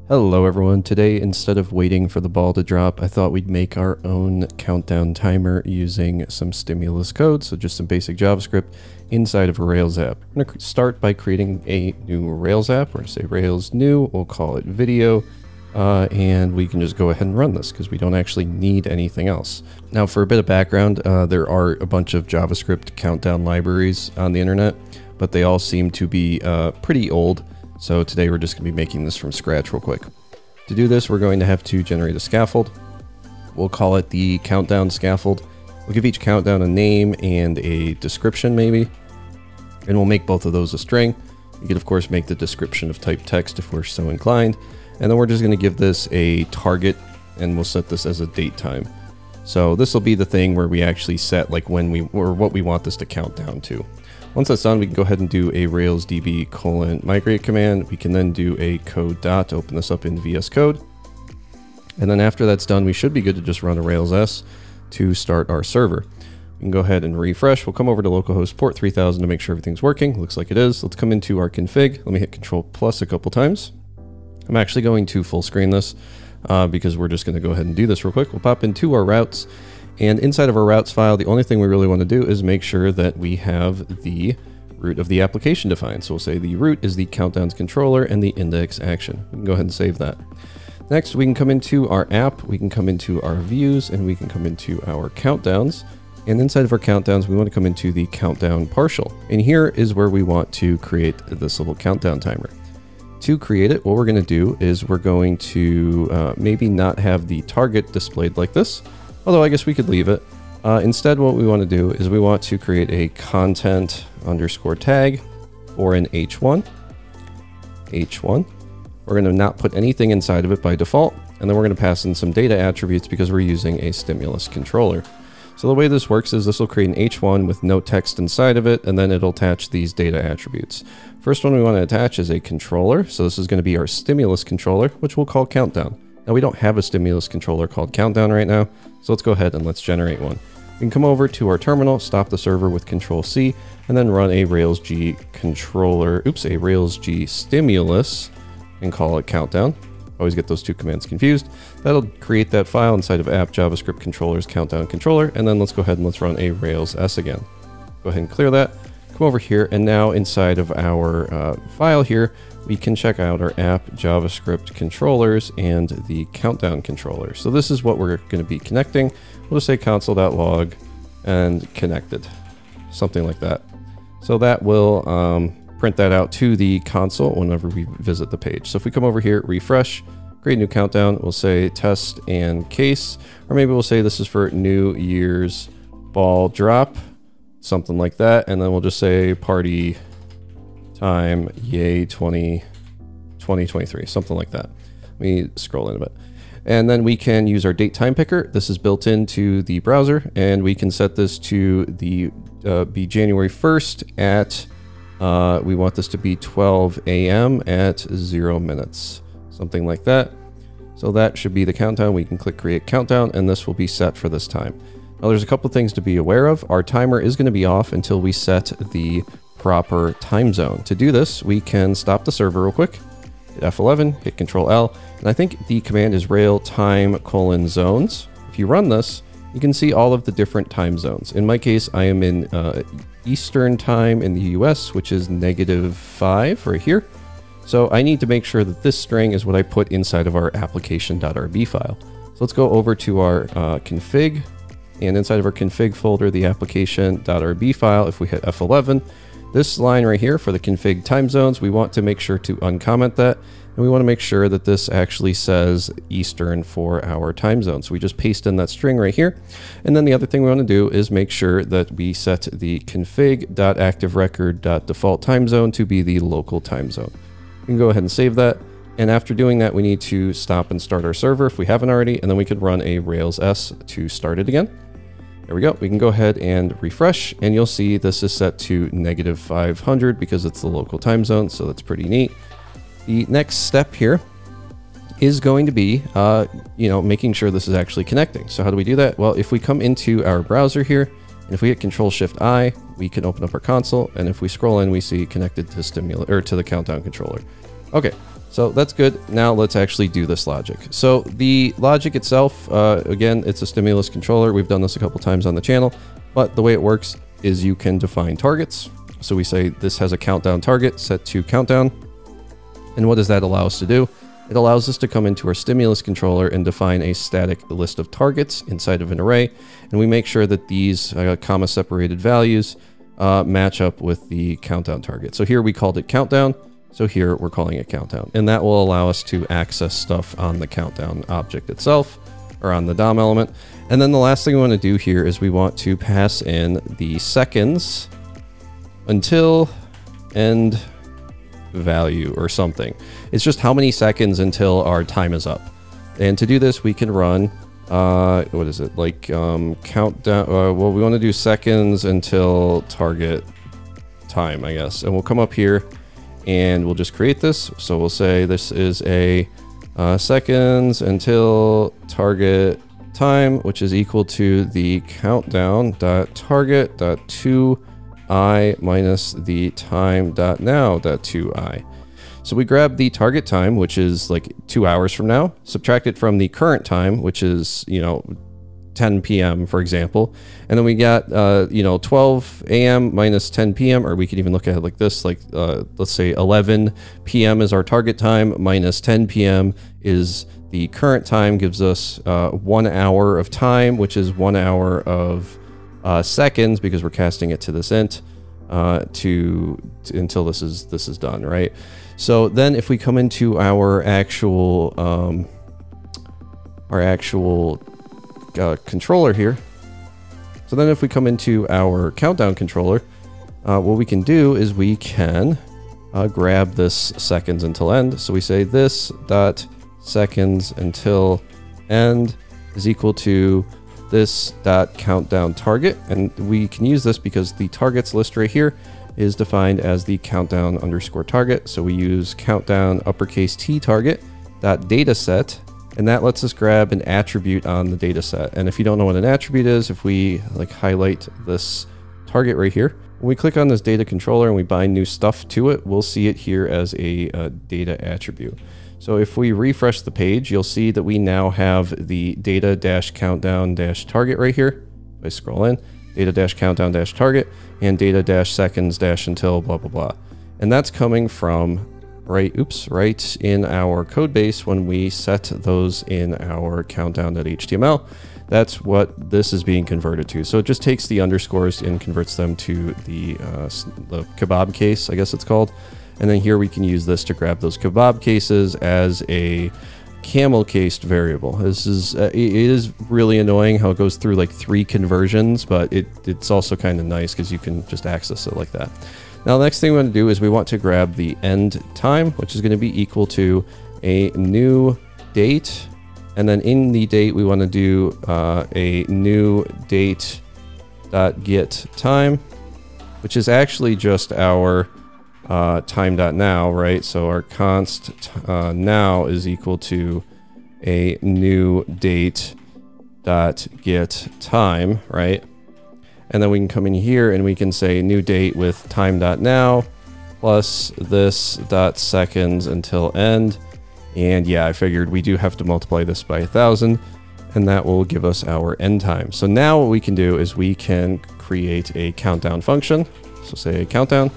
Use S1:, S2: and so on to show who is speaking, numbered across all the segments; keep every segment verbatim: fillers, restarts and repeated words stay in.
S1: Hello everyone, today instead of waiting for the ball to drop, I thought we'd make our own countdown timer using some stimulus code, so just some basic JavaScript inside of a Rails app. We're going to start by creating a new Rails app. We're going to say Rails new, we'll call it video, uh, and we can just go ahead and run this because we don't actually need anything else. Now for a bit of background, uh, there are a bunch of JavaScript countdown libraries on the internet, but they all seem to be uh, pretty old. So today we're just going to be making this from scratch real quick. To do this, we're going to have to generate a scaffold. We'll call it the countdown scaffold. We'll give each countdown a name and a description maybe, and we'll make both of those a string. You could of course make the description of type text if we're so inclined. And then we're just going to give this a target and we'll set this as a date time. So this will be the thing where we actually set like when we, or what we want this to count down to. Once that's done, we can go ahead and do a railsdb colon migrate command. We can then do a code dot, open this up in V S Code. And then after that's done, we should be good to just run a Rails S to start our server. We can go ahead and refresh. We'll come over to localhost port three thousand to make sure everything's working. Looks like it is. Let's come into our config. Let me hit control plus a couple times. I'm actually going to full screen this uh, because we're just going to go ahead and do this real quick. We'll pop into our routes. And inside of our routes file, the only thing we really want to do is make sure that we have the root of the application defined. So we'll say the root is the countdowns controller and the index action. We can go ahead and save that. Next, we can come into our app, we can come into our views, and we can come into our countdowns. And inside of our countdowns, we want to come into the countdown partial. And here is where we want to create this little countdown timer. To create it, what we're going to do is we're going to uh, maybe not have the target displayed like this. Although I guess we could leave it. Uh, instead, what we want to do is we want to create a content underscore tag for an H one. H one. We're going to not put anything inside of it by default. And then we're going to pass in some data attributes because we're using a stimulus controller. So the way this works is this will create an H one with no text inside of it, and then it'll attach these data attributes. First one we want to attach is a controller. So this is going to be our stimulus controller, which we'll call countdown. Now we don't have a stimulus controller called countdown right now, so let's go ahead and let's generate one. We can come over to our terminal, stop the server with control C, and then run a railsg controller, oops, a railsg stimulus, and call it countdown. Always get those two commands confused. That'll create that file inside of app javascript controllers countdown controller, and then let's go ahead and let's run a rails s again. Go ahead and clear that. Come over here, and now inside of our uh, file here, we can check out our app JavaScript controllers and the countdown controller. So this is what we're going to be connecting. We'll just say console.log and connected, something like that. So that will um, print that out to the console whenever we visit the page. So if we come over here, refresh, create a new countdown, we'll say test and case, or maybe we'll say this is for New Year's ball drop, something like that. And then we'll just say party time, yay, twenty twenty-three, something like that. Let me scroll in a bit. And then we can use our date time picker. This is built into the browser, and we can set this to the uh, be January first at, uh, we want this to be twelve A M at zero minutes, something like that. So that should be the countdown. We can click create countdown, and this will be set for this time. Now there's a couple things to be aware of. Our timer is going to be off until we set the proper time zone. To do this, we can stop the server real quick, hit F eleven, hit control L, and I think the command is rail time colon zones. If you run this, you can see all of the different time zones. In my case, I am in uh, Eastern time in the U S, which is negative five right here. So I need to make sure that this string is what I put inside of our application.rb file. So let's go over to our uh, config, and inside of our config folder, the application.rb file, if we hit F eleven, this line right here for the config time zones, we want to make sure to uncomment that. And we want to make sure that this actually says Eastern for our time zone. So we just paste in that string right here. And then the other thing we want to do is make sure that we set the config.activerecord.default time zone to be the local time zone. We can go ahead and save that. And after doing that, we need to stop and start our server if we haven't already, and then we could run a Rails S to start it again. There we go. We can go ahead and refresh, and you'll see this is set to negative five hundred because it's the local time zone, so that's pretty neat. The next step here is going to be, uh, you know, making sure this is actually connecting. So how do we do that? Well, if we come into our browser here, and if we hit Control Shift I, we can open up our console, and if we scroll in, we see connected to stimulus or to the countdown controller. Okay, So that's good. Now let's actually do this logic. So the logic itself, uh, again, it's a stimulus controller. We've done this a couple times on the channel, but the way it works is you can define targets. So we say this has a countdown target set to countdown. And what does that allow us to do? It allows us to come into our stimulus controller and define a static list of targets inside of an array. And we make sure that these uh, comma separated values uh, match up with the countdown target. So here we called it countdown. So here we're calling it countdown, and that will allow us to access stuff on the countdown object itself or on the D O M element. And then the last thing we want to do here is we want to pass in the seconds until end value or something. It's just how many seconds until our time is up. And to do this, we can run, uh, what is it? Like um, countdown. Uh, well, we want to do seconds until target time, I guess. And we'll come up here and we'll just create this. So we'll say this is a uh, seconds until target time, which is equal to the countdown dot target dot two I minus the time dot now dot two I. So we grab the target time, which is like two hours from now, subtract it from the current time, which is, you know, ten P M for example, and then we got uh you know twelve A M minus ten P M, or we could even look at it like this, like uh let's say eleven P M is our target time minus ten P M is the current time, gives us uh one hour of time, which is one hour of uh seconds, because we're casting it to this int uh to, to until this is this is done, right? So then if we come into our actual um our actual Uh, controller here. So then if we come into our countdown controller, uh, what we can do is we can uh, grab this seconds until end. So we say this dot seconds until end is equal to this dot countdown target. And we can use this because the targets list right here is defined as the countdown underscore target. So we use countdown uppercase T target dot data set. And that lets us grab an attribute on the data set. And if you don't know what an attribute is, if we like highlight this target right here, when we click on this data controller and we bind new stuff to it, we'll see it here as a, a data attribute. So if we refresh the page, you'll see that we now have the data dash countdown dash target right here. If I scroll in, data dash countdown dash target and data dash seconds dash until blah, blah, blah. And that's coming from right, oops, right in our code base when we set those in our countdown.html. That's what this is being converted to. So it just takes the underscores and converts them to the, uh, the kebab case, I guess it's called. And then here we can use this to grab those kebab cases as a camel cased variable. This is, uh, it is really annoying how it goes through like three conversions, but it, it's also kind of nice because you can just access it like that. Now, the next thing we want to do is we want to grab the end time, which is going to be equal to a new date. And then in the date, we want to do uh, a new date dot get time, which is actually just our uh, time dot now, right? So our const uh, now is equal to a new date dot get time, right? And then we can come in here and we can say new date with time.now plus this dot seconds until end. And yeah, I figured we do have to multiply this by a thousand, and that will give us our end time. So now what we can do is we can create a countdown function. So say countdown.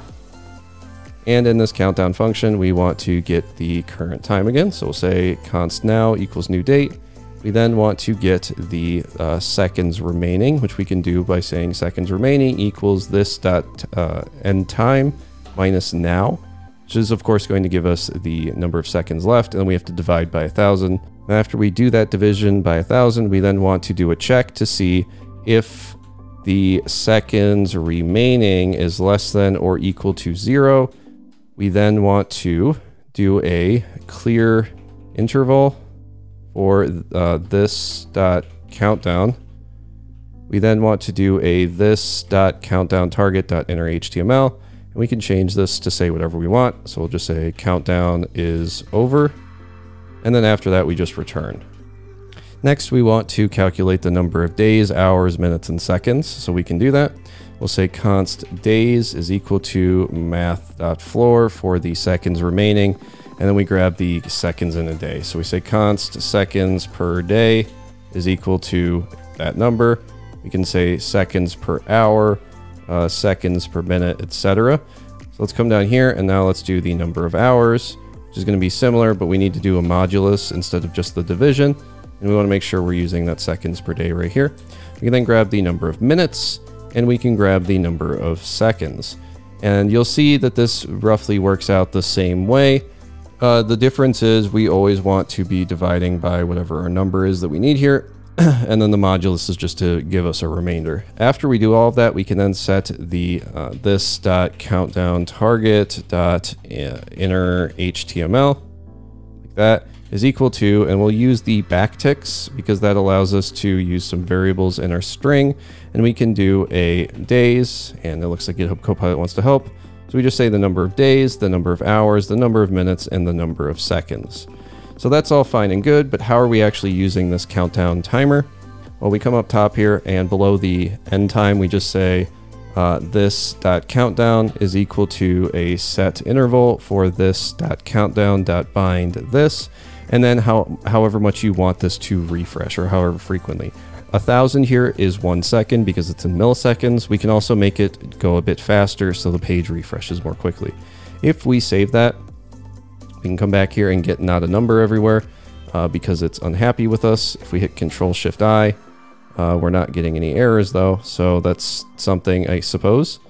S1: And in this countdown function, we want to get the current time again. So we'll say const now equals new date. We then want to get the uh, seconds remaining, which we can do by saying seconds remaining equals this dot uh, end time minus now, which is of course going to give us the number of seconds left, and then we have to divide by a thousand. And after we do that division by a thousand, we then want to do a check to see if the seconds remaining is less than or equal to zero. We then want to do a clear interval for uh, this dot countdown. We then want to do a this dot countdown target dot enter H T M L, and we can change this to say whatever we want. So we'll just say countdown is over, and then after that we just return. Next, we want to calculate the number of days, hours, minutes, and seconds. So we can do that. We'll say const days is equal to math.floor for the seconds remaining. and then we grab the seconds in a day. So we say const seconds per day is equal to that number. We can say seconds per hour, uh, seconds per minute, et cetera. So let's come down here, and now let's do the number of hours, which is going to be similar, but we need to do a modulus instead of just the division. And we want to make sure we're using that seconds per day right here. We can then grab the number of minutes, and we can grab the number of seconds. And you'll see that this roughly works out the same way. Uh, the difference is we always want to be dividing by whatever our number is that we need here. And then the modulus is just to give us a remainder. After we do all of that, we can then set the uh, this dot countdown target dot inner H T M L like that is equal to, and we'll use the backticks because that allows us to use some variables in our string, and we can do a days, and it looks like GitHub Copilot wants to help. So we just say the number of days, the number of hours, the number of minutes, and the number of seconds. So that's all fine and good, but how are we actually using this countdown timer? Well, we come up top here, and below the end time, we just say uh, this dot countdown is equal to a set interval for this dot countdown dot bind this, and then how however much you want this to refresh, or however frequently. A thousand here is one second because it's in milliseconds. We can also make it go a bit faster so the page refreshes more quickly. If we save that, we can come back here and get not a number everywhere uh, because it's unhappy with us. If we hit Control Shift I, uh, we're not getting any errors though, so that's something, I suppose.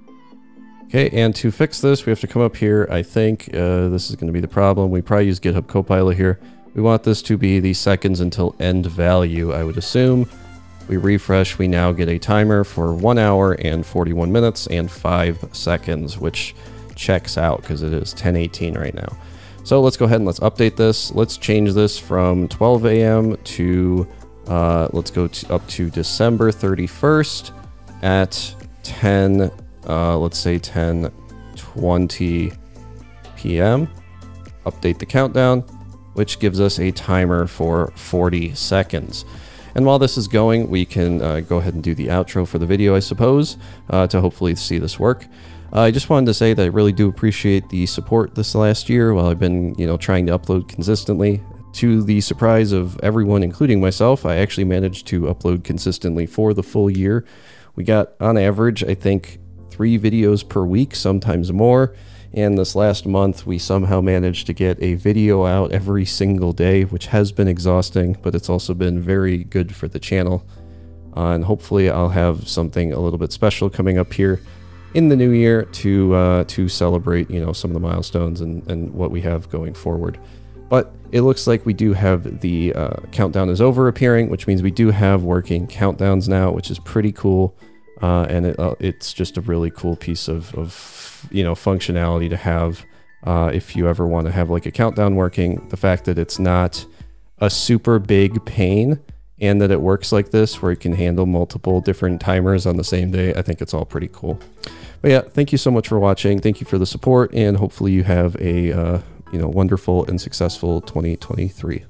S1: Okay, and to fix this, we have to come up here. I think uh, this is going to be the problem. We probably use GitHub Copilot here. We want this to be the seconds until end value, I would assume. We refresh, we now get a timer for one hour and forty-one minutes and five seconds, which checks out because it is ten eighteen right now. So let's go ahead and let's update this. Let's change this from twelve A M to, uh, let's go to, up to December thirty-first at ten, uh, let's say ten twenty P M Update the countdown, which gives us a timer for forty seconds. And while this is going, we can uh, go ahead and do the outro for the video, I suppose, uh, to hopefully see this work. Uh, I just wanted to say that I really do appreciate the support this last year while I've been, you know, trying to upload consistently. To the surprise of everyone, including myself, I actually managed to upload consistently for the full year. We got, on average, I think, three videos per week, sometimes more. And this last month, we somehow managed to get a video out every single day, which has been exhausting, but it's also been very good for the channel. Uh, and hopefully I'll have something a little bit special coming up here in the new year to uh, to celebrate, you know, some of the milestones and, and what we have going forward. But it looks like we do have the uh, countdown is over appearing, which means we do have working countdowns now, which is pretty cool. Uh, and it, uh, it's just a really cool piece of, of you know, functionality to have uh, if you ever want to have like a countdown working. The fact that it's not a super big pain and that it works like this, where it can handle multiple different timers on the same day, I think it's all pretty cool. But yeah, thank you so much for watching. Thank you for the support, and hopefully you have a uh, you know, wonderful and successful twenty twenty-three.